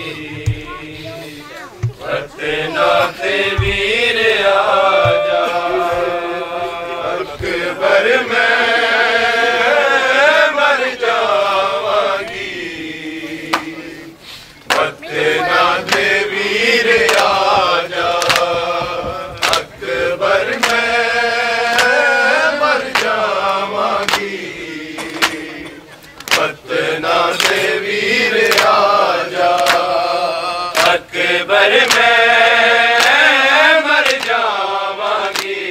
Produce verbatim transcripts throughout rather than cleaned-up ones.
पटना से वीर आजा अकबर में मर जावांगी। पटना से वीर आजा अकबर में मर जावांगी। पटना से वीर आजा अकबर में मर जावांगी।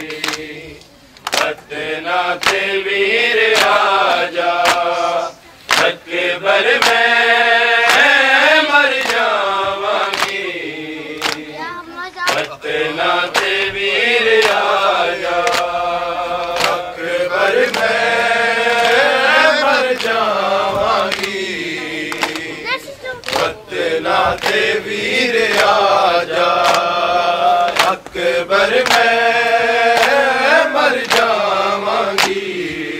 पटना से वीर आजा अकबर में मर जावांगी। पटना से वीर आजा अकबर में मर जावांगी। पटना से वीर आजा अकबर में मर जावांगी।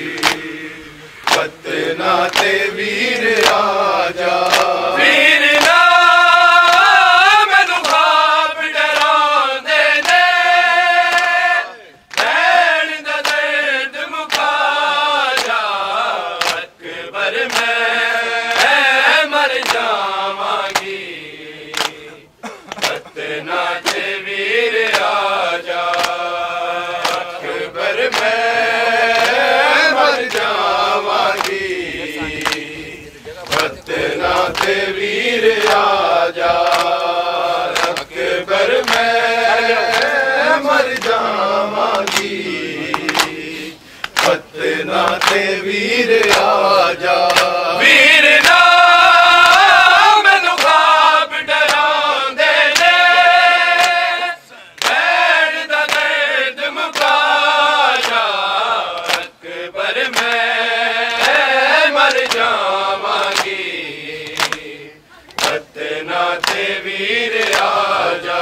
पटना से वीर आजा वीर ना मैनू खाब डरांदे ने भैन दा दर्द मुका जा। अकबर में मर जावांगी। पटना से वीर आजा अकबर में मर जावांगी। पटना से वीर आजा अकबर में मर जावांगी। पटना से वीर आजा वीर ना मैनू खाब डरांदे ने भैन दा दर्द मुका जा। अकबर में मर जावांगी। पटना से वीर आजा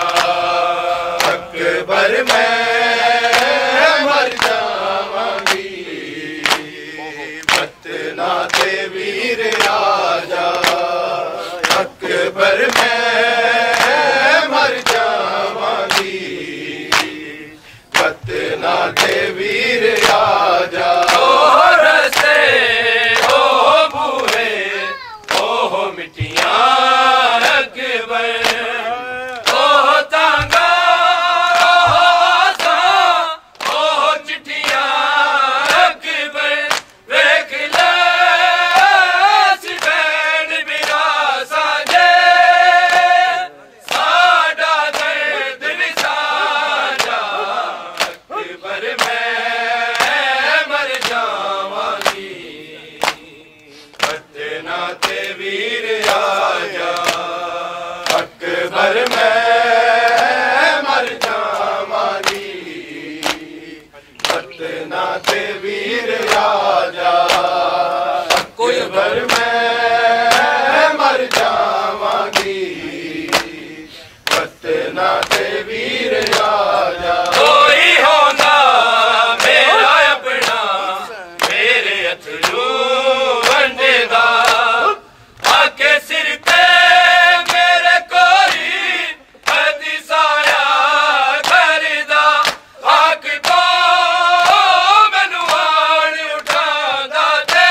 अकबर में मर जावांगी। पटना से वीर आजा अकबर में मर जावांगी। पटना से वीर आजा ओ रस्ते ओ बूहे ओ मिट्टियां अकबर ओ तांगा ओ सा ओ चिट्ठियां अकबर वेख ले सिबैन बिरासा जे साडा दर्द विसाजा। अकबर में मर जावांगी। पटना से वीर आजा अकबर में मर जावांगी। पटना से वीर आजा अकबर में मर जावांगी। पटना से वीर आजा कोई होना मेरा अपना मेरे अथरू वंडेदा आके सिर पे मेरे कोई हदिसाया करदा। आक को मैनू आन उठांदा ते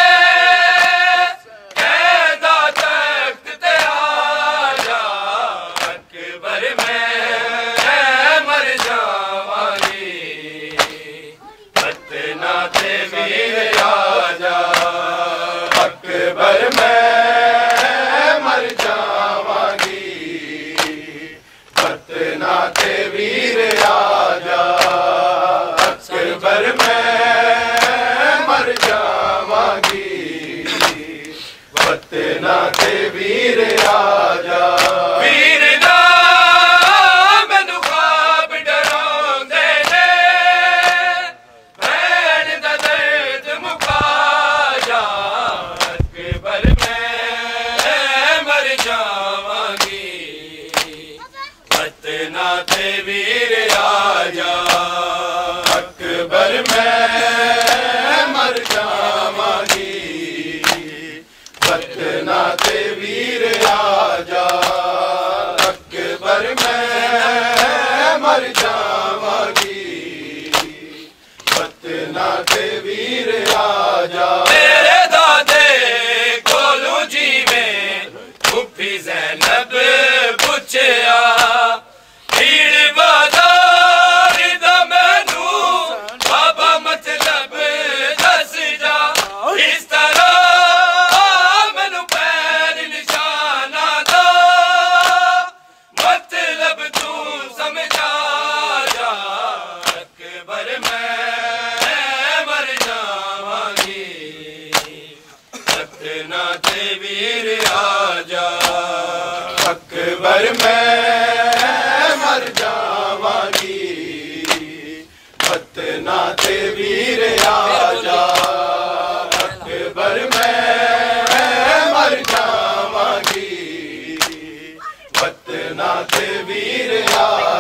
कहदा तख्त ते आजा। अकबर में मर जावांगी। पटना से वीर आजा अकबर में मर जावांगी। पटना से वीर आजा अकबर में मर जावांगी। पटना से वीर आजा वीर ना मैनू खाब डरांदे ने भैन दा दर्द मुका जा। अकबर में मर जावांगी। पटना से वीर आजा अकबर में मर जावांगी। पटना से वीर आजा जा तेरे दादे कोलू जीवे फुफी ज़ैनब पुछया भीड़ बाजार दा मैनू बाबा मतलब दस जा इस तरह मैनू पैर निशाना दा मतलब तू समझा जा अकबर मैं मर जावांगी सतना ते वीर आजा अकबर मैं मर जावांगी सतना ते वीर आजा अकबर मैं मर जावांगी सतना ते वीर आजा